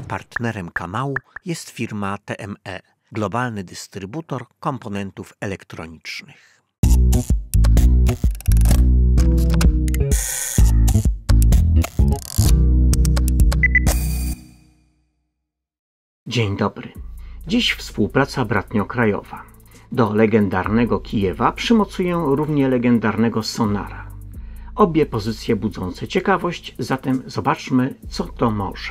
Partnerem kanału jest firma TME, globalny dystrybutor komponentów elektronicznych. Dzień dobry. Dziś współpraca bratnio-krajowa. Do legendarnego Kijewa przymocuję równie legendarnego Sonara. Obie pozycje budzące ciekawość, zatem zobaczmy, co to może.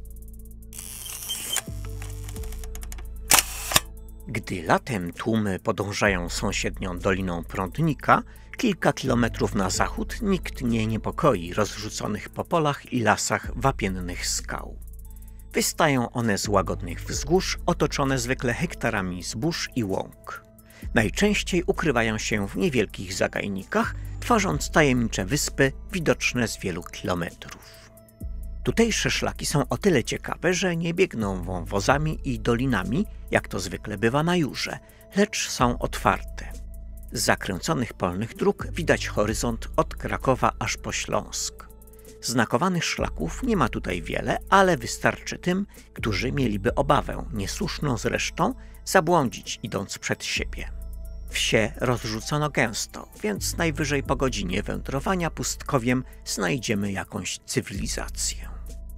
Gdy latem tłumy podążają sąsiednią doliną Prądnika, kilka kilometrów na zachód nikt nie niepokoi rozrzuconych po polach i lasach wapiennych skał. Wystają one z łagodnych wzgórz, otoczone zwykle hektarami zbóż i łąk. Najczęściej ukrywają się w niewielkich zagajnikach, tworząc tajemnicze wyspy widoczne z wielu kilometrów. Tutejsze szlaki są o tyle ciekawe, że nie biegną wąwozami i dolinami, jak to zwykle bywa na Jurze, lecz są otwarte. Z zakręconych polnych dróg widać horyzont od Krakowa aż po Śląsk. Znakowanych szlaków nie ma tutaj wiele, ale wystarczy tym, którzy mieliby obawę, niesłuszną zresztą, zabłądzić idąc przed siebie. Wsie rozrzucono gęsto, więc najwyżej po godzinie wędrowania pustkowiem znajdziemy jakąś cywilizację.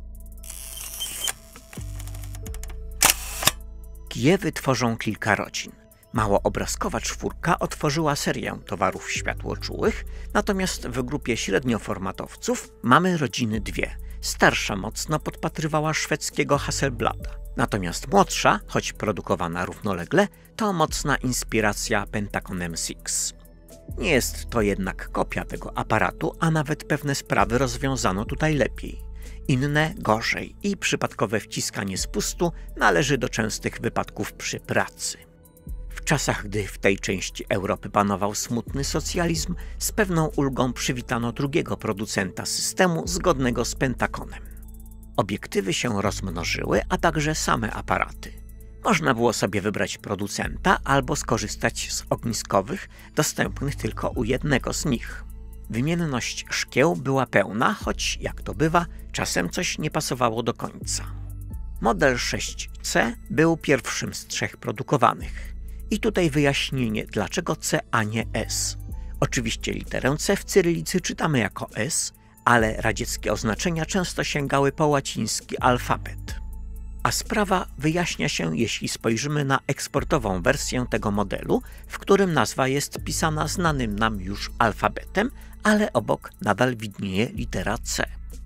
Kijewy tworzą kilka rodzin. Małoobrazkowa czwórka otworzyła serię towarów światłoczułych, natomiast w grupie średnioformatowców mamy rodziny dwie. Starsza mocno podpatrywała szwedzkiego Hasselblada, natomiast młodsza, choć produkowana równolegle, to mocna inspiracja Pentaconem 6. Nie jest to jednak kopia tego aparatu, a nawet pewne sprawy rozwiązano tutaj lepiej. Inne gorzej i przypadkowe wciskanie spustu należy do częstych wypadków przy pracy. W czasach, gdy w tej części Europy panował smutny socjalizm, z pewną ulgą przywitano drugiego producenta systemu zgodnego z Pentaconem. Obiektywy się rozmnożyły, a także same aparaty. Można było sobie wybrać producenta albo skorzystać z ogniskowych, dostępnych tylko u jednego z nich. Wymienność szkieł była pełna, choć, jak to bywa, czasem coś nie pasowało do końca. Model 6C był pierwszym z trzech produkowanych. I tutaj wyjaśnienie, dlaczego C, a nie S. Oczywiście literę C w cyrylicy czytamy jako S, ale radzieckie oznaczenia często sięgały po łaciński alfabet. A sprawa wyjaśnia się, jeśli spojrzymy na eksportową wersję tego modelu, w którym nazwa jest pisana znanym nam już alfabetem, ale obok nadal widnieje litera C.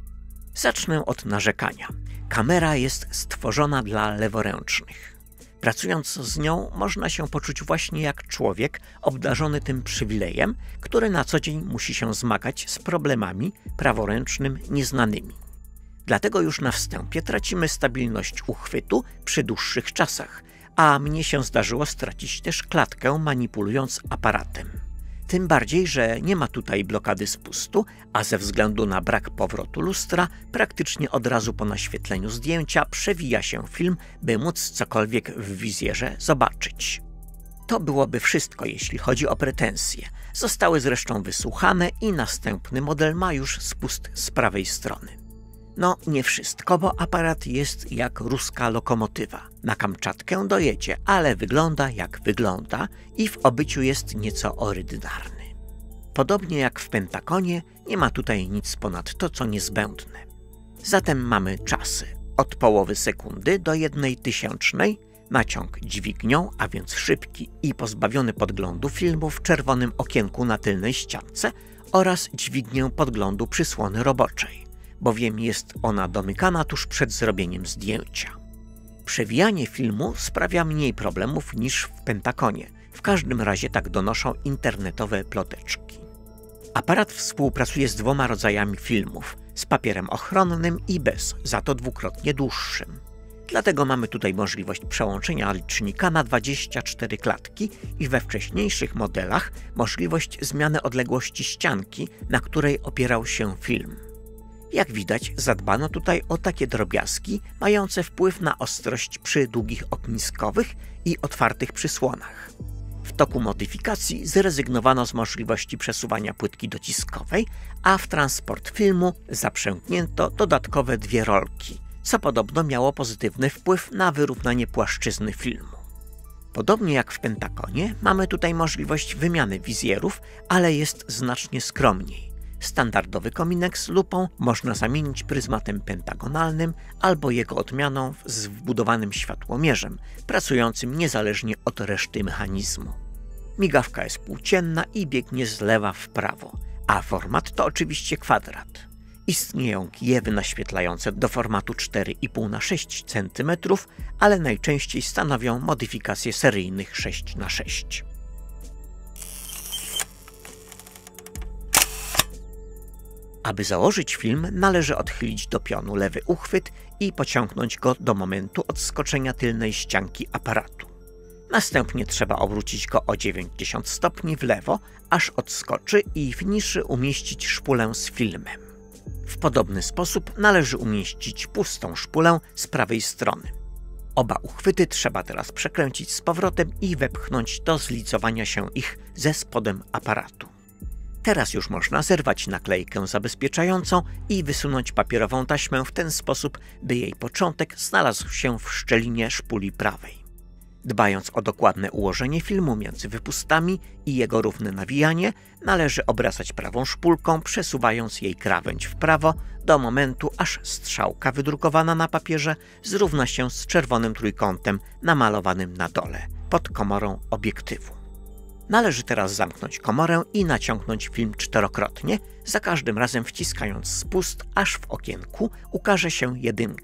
Zacznę od narzekania. Kamera jest stworzona dla leworęcznych. Pracując z nią można się poczuć właśnie jak człowiek obdarzony tym przywilejem, który na co dzień musi się zmagać z problemami praworęcznym nieznanymi. Dlatego już na wstępie tracimy stabilność uchwytu przy dłuższych czasach, a mnie się zdarzyło stracić też klatkę manipulując aparatem. Tym bardziej, że nie ma tutaj blokady spustu, a ze względu na brak powrotu lustra praktycznie od razu po naświetleniu zdjęcia przewija się film, by móc cokolwiek w wizjerze zobaczyć. To byłoby wszystko, jeśli chodzi o pretensje. Zostały zresztą wysłuchane i następny model ma już spust z prawej strony. No nie wszystko, bo aparat jest jak ruska lokomotywa. Na Kamczatkę dojedzie, ale wygląda jak wygląda i w obyciu jest nieco orydynarny. Podobnie jak w Pentaconie, nie ma tutaj nic ponad to, co niezbędne. Zatem mamy czasy od połowy sekundy do 1/1000, naciąg dźwignią, a więc szybki i pozbawiony podglądu filmu w czerwonym okienku na tylnej ściance oraz dźwignię podglądu przysłony roboczej, bowiem jest ona domykana tuż przed zrobieniem zdjęcia. Przewijanie filmu sprawia mniej problemów niż w Pentaconie, w każdym razie tak donoszą internetowe ploteczki. Aparat współpracuje z dwoma rodzajami filmów, z papierem ochronnym i bez, za to dwukrotnie dłuższym. Dlatego mamy tutaj możliwość przełączenia licznika na 24 klatki i we wcześniejszych modelach możliwość zmiany odległości ścianki, na której opierał się film. Jak widać, zadbano tutaj o takie drobiazgi mające wpływ na ostrość przy długich ogniskowych i otwartych przysłonach. W toku modyfikacji zrezygnowano z możliwości przesuwania płytki dociskowej, a w transport filmu zaprzęgnięto dodatkowe dwie rolki, co podobno miało pozytywny wpływ na wyrównanie płaszczyzny filmu. Podobnie jak w Pentagonie, mamy tutaj możliwość wymiany wizjerów, ale jest znacznie skromniej. Standardowy kominek z lupą można zamienić pryzmatem pentagonalnym albo jego odmianą z wbudowanym światłomierzem, pracującym niezależnie od reszty mechanizmu. Migawka jest płócienna i biegnie z lewa w prawo, a format to oczywiście kwadrat. Istnieją kijewy naświetlające do formatu 4,5 na 6 cm, ale najczęściej stanowią modyfikacje seryjnych 6 na 6. Aby założyć film, należy odchylić do pionu lewy uchwyt i pociągnąć go do momentu odskoczenia tylnej ścianki aparatu. Następnie trzeba obrócić go o 90 stopni w lewo, aż odskoczy i w niszy umieścić szpulę z filmem. W podobny sposób należy umieścić pustą szpulę z prawej strony. Oba uchwyty trzeba teraz przekręcić z powrotem i wepchnąć do zlicowania się ich ze spodem aparatu. Teraz już można zerwać naklejkę zabezpieczającą i wysunąć papierową taśmę w ten sposób, by jej początek znalazł się w szczelinie szpuli prawej. Dbając o dokładne ułożenie filmu między wypustami i jego równe nawijanie, należy obracać prawą szpulką, przesuwając jej krawędź w prawo do momentu, aż strzałka wydrukowana na papierze zrówna się z czerwonym trójkątem namalowanym na dole, pod komorą obiektywu. Należy teraz zamknąć komorę i naciągnąć film 4-krotnie, za każdym razem wciskając spust, aż w okienku ukaże się 1.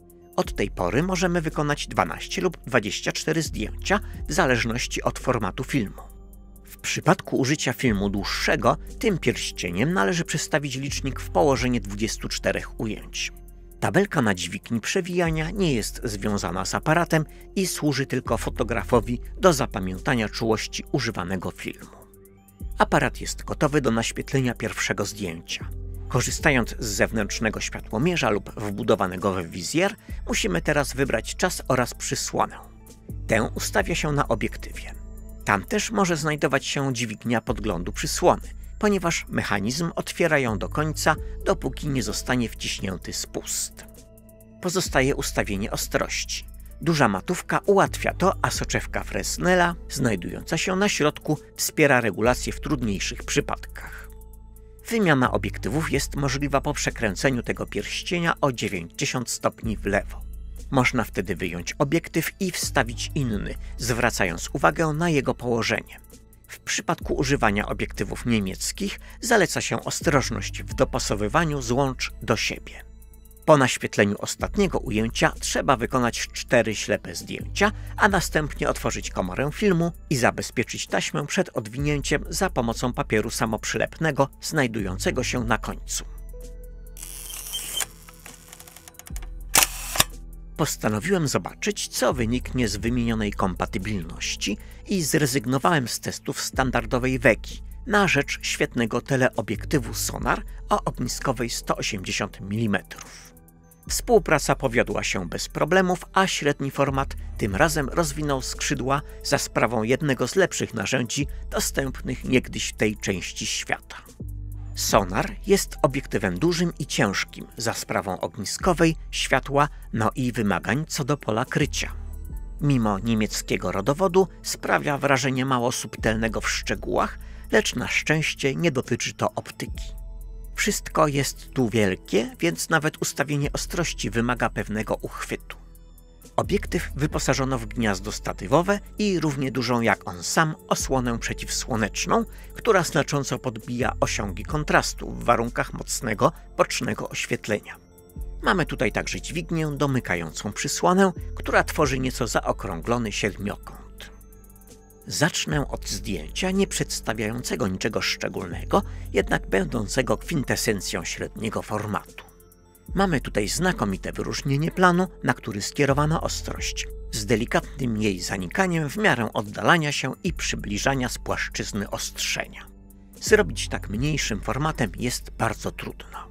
Od tej pory możemy wykonać 12 lub 24 zdjęcia w zależności od formatu filmu. W przypadku użycia filmu dłuższego, tym pierścieniem należy przestawić licznik w położenie 24 ujęć. Tabelka na dźwigni przewijania nie jest związana z aparatem i służy tylko fotografowi do zapamiętania czułości używanego filmu. Aparat jest gotowy do naświetlenia pierwszego zdjęcia. Korzystając z zewnętrznego światłomierza lub wbudowanego w wizjer, musimy teraz wybrać czas oraz przysłonę. Tę ustawia się na obiektywie. Tam też może znajdować się dźwignia podglądu przysłony, ponieważ mechanizm otwiera ją do końca, dopóki nie zostanie wciśnięty spust. Pozostaje ustawienie ostrości. Duża matówka ułatwia to, a soczewka Fresnela, znajdująca się na środku, wspiera regulację w trudniejszych przypadkach. Wymiana obiektywów jest możliwa po przekręceniu tego pierścienia o 90 stopni w lewo. Można wtedy wyjąć obiektyw i wstawić inny, zwracając uwagę na jego położenie. W przypadku używania obiektywów niemieckich zaleca się ostrożność w dopasowywaniu złącz do siebie. Po naświetleniu ostatniego ujęcia trzeba wykonać 4 ślepe zdjęcia, a następnie otworzyć komorę filmu i zabezpieczyć taśmę przed odwinięciem za pomocą papieru samoprzylepnego znajdującego się na końcu. Postanowiłem zobaczyć, co wyniknie z wymienionej kompatybilności i zrezygnowałem z testów standardowej Wegi na rzecz świetnego teleobiektywu Sonar o ogniskowej 180 mm. Współpraca powiodła się bez problemów, a średni format tym razem rozwinął skrzydła za sprawą jednego z lepszych narzędzi dostępnych niegdyś w tej części świata. Sonar jest obiektywem dużym i ciężkim za sprawą ogniskowej, światła, no i wymagań co do pola krycia. Mimo niemieckiego rodowodu sprawia wrażenie mało subtelnego w szczegółach, lecz na szczęście nie dotyczy to optyki. Wszystko jest tu wielkie, więc nawet ustawienie ostrości wymaga pewnego uchwytu. Obiektyw wyposażono w gniazdo statywowe i równie dużą jak on sam osłonę przeciwsłoneczną, która znacząco podbija osiągi kontrastu w warunkach mocnego, bocznego oświetlenia. Mamy tutaj także dźwignię domykającą przysłonę, która tworzy nieco zaokrąglony siedmiokąt. Zacznę od zdjęcia nie przedstawiającego niczego szczególnego, jednak będącego kwintesencją średniego formatu. Mamy tutaj znakomite wyróżnienie planu, na który skierowano ostrość, z delikatnym jej zanikaniem w miarę oddalania się i przybliżania z płaszczyzny ostrzenia. Zrobić tak mniejszym formatem jest bardzo trudno.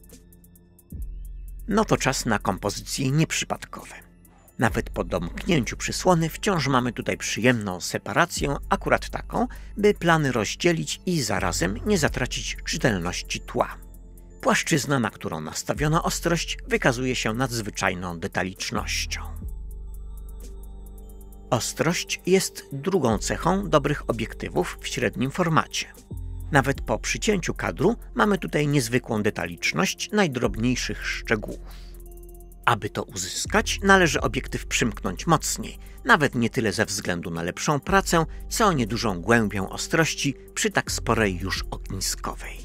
No to czas na kompozycje nieprzypadkowe. Nawet po domknięciu przysłony wciąż mamy tutaj przyjemną separację, akurat taką, by plany rozdzielić i zarazem nie zatracić czytelności tła. Płaszczyzna, na którą nastawiono ostrość, wykazuje się nadzwyczajną detalicznością. Ostrość jest drugą cechą dobrych obiektywów w średnim formacie. Nawet po przycięciu kadru mamy tutaj niezwykłą detaliczność najdrobniejszych szczegółów. Aby to uzyskać, należy obiektyw przymknąć mocniej, nawet nie tyle ze względu na lepszą pracę, co niedużą głębię ostrości przy tak sporej już ogniskowej.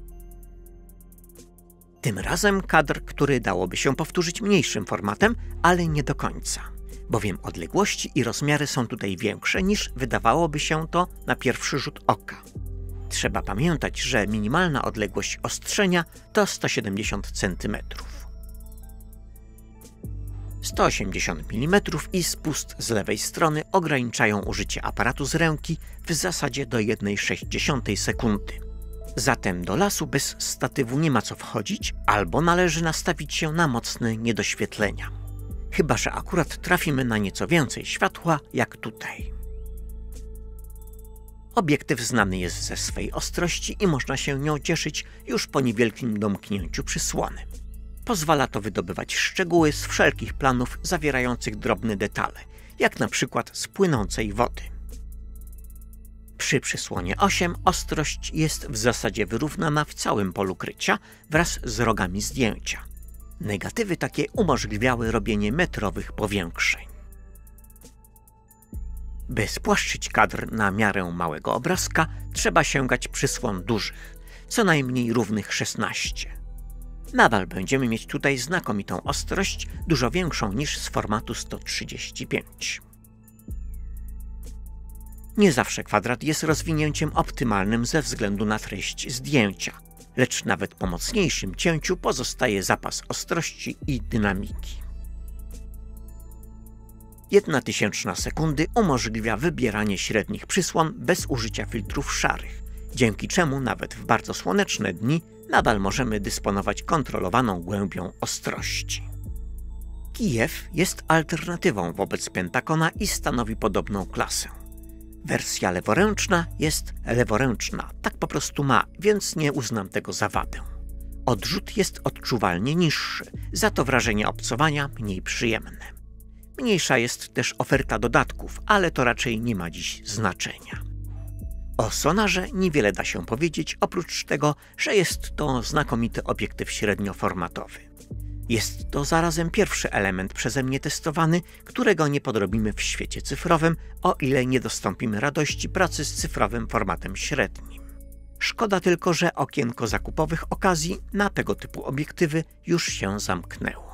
Tym razem kadr, który dałoby się powtórzyć mniejszym formatem, ale nie do końca, bowiem odległości i rozmiary są tutaj większe niż wydawałoby się to na pierwszy rzut oka. Trzeba pamiętać, że minimalna odległość ostrzenia to 170 cm. 180 mm i spust z lewej strony ograniczają użycie aparatu z ręki w zasadzie do 1/60 sekundy. Zatem do lasu bez statywu nie ma co wchodzić, albo należy nastawić się na mocne niedoświetlenia. Chyba że akurat trafimy na nieco więcej światła, jak tutaj. Obiektyw znany jest ze swej ostrości i można się nią cieszyć już po niewielkim domknięciu przysłony. Pozwala to wydobywać szczegóły z wszelkich planów zawierających drobne detale, jak na przykład z płynącej wody. Przy przysłonie 8 ostrość jest w zasadzie wyrównana w całym polu krycia wraz z rogami zdjęcia. Negatywy takie umożliwiały robienie metrowych powiększeń. By spłaszczyć kadr na miarę małego obrazka, trzeba sięgać przysłon dużych, co najmniej równych 16. Nadal będziemy mieć tutaj znakomitą ostrość, dużo większą niż z formatu 135. Nie zawsze kwadrat jest rozwinięciem optymalnym ze względu na treść zdjęcia, lecz nawet po mocniejszym cięciu pozostaje zapas ostrości i dynamiki. 1/1000 sekundy umożliwia wybieranie średnich przysłon bez użycia filtrów szarych, dzięki czemu nawet w bardzo słoneczne dni nadal możemy dysponować kontrolowaną głębią ostrości. Kijów jest alternatywą wobec Pentacona i stanowi podobną klasę. Wersja leworęczna jest leworęczna, tak po prostu ma, więc nie uznam tego za wadę. Odrzut jest odczuwalnie niższy, za to wrażenie obcowania mniej przyjemne. Mniejsza jest też oferta dodatków, ale to raczej nie ma dziś znaczenia. O sonarze niewiele da się powiedzieć, oprócz tego, że jest to znakomity obiektyw średnioformatowy. Jest to zarazem pierwszy element przeze mnie testowany, którego nie podrobimy w świecie cyfrowym, o ile nie dostąpimy radości pracy z cyfrowym formatem średnim. Szkoda tylko, że okienko zakupowych okazji na tego typu obiektywy już się zamknęło.